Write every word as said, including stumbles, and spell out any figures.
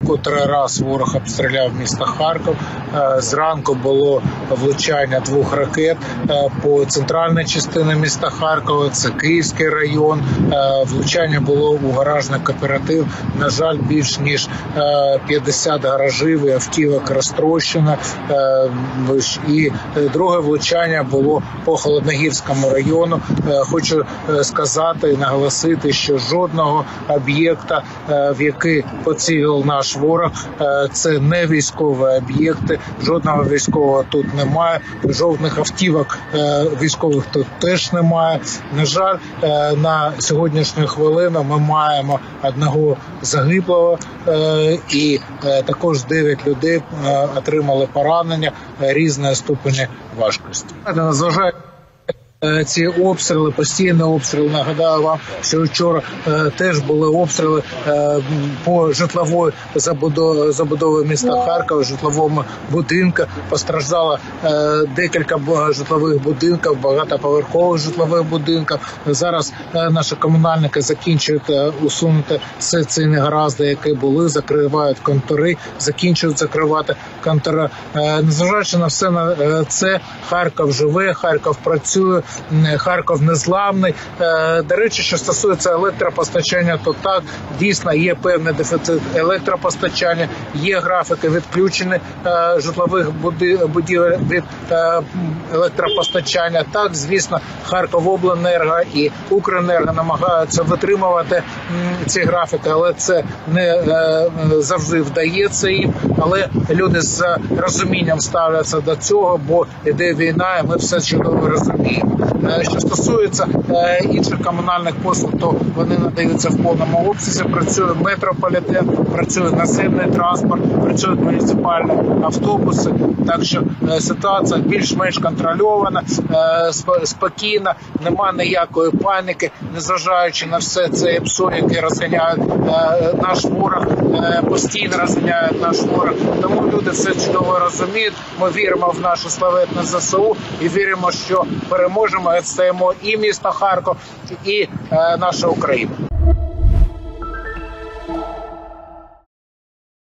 котрий раз ворог обстріляв місто Харків. Зранку було влучання двох ракет по центральній частині міста Харкова, це Київський район. Влучання було у гаражний кооператив. На жаль, більш ніж п'ятдесят гаражів і автівок розтрощено. І друге влучання було по Холодногірському району. Хочу сказати і наголосити, що жодного об'єкта, в який поцілив наш ворог, це не військові об'єкти, жодного військового тут немає, жодних автівок військових тут теж немає. На жаль, на сьогоднішню хвилину ми маємо одного загиблого і також дев'ять людей отримали поранення різної ступені важкості. Незважаючи ці обстріли, постійні обстріли, нагадаю вам, що вчора е, теж були обстріли е, по житловій забудові, забудові міста Харкова, житловому будинку. Постраждало е, декілька житлових будинків, багатоповерхових житлових будинків. Зараз е, наші комунальники закінчують е, усунути всі ці негаразди, які були, закривають контори, закінчують закривати контори. Е, незважаючи на все на е, це, Харків живе, Харків працює, Харків незламний. До речі, що стосується електропостачання, то так, дійсно є певний дефіцит електропостачання, є графіки відключення житлових будівель від електропостачання. Так, звісно, Харковобленерго і Укренерго намагаються витримувати ці графіки, але це не завжди вдається їм. Але люди з розумінням ставляться до цього, бо йде війна, і ми все чудово розуміємо. Що стосується е, інших комунальних послуг, то вони надаються в повному обсязі. Працює метрополітен, працює наземний транспорт, працюють муніципальні автобуси. Так що е, ситуація більш-менш контрольована, е, спокійна, немає ніякої паніки, незважаючи на все це ПСО, яке розганяють е, наш ворог, е, постійно розганяють наш ворог. Тому люди все чудово розуміють. Ми віримо в нашу славетну ЗСУ і віримо, що переможемо. Відстаємо і місто Харків, і е, наша Україна.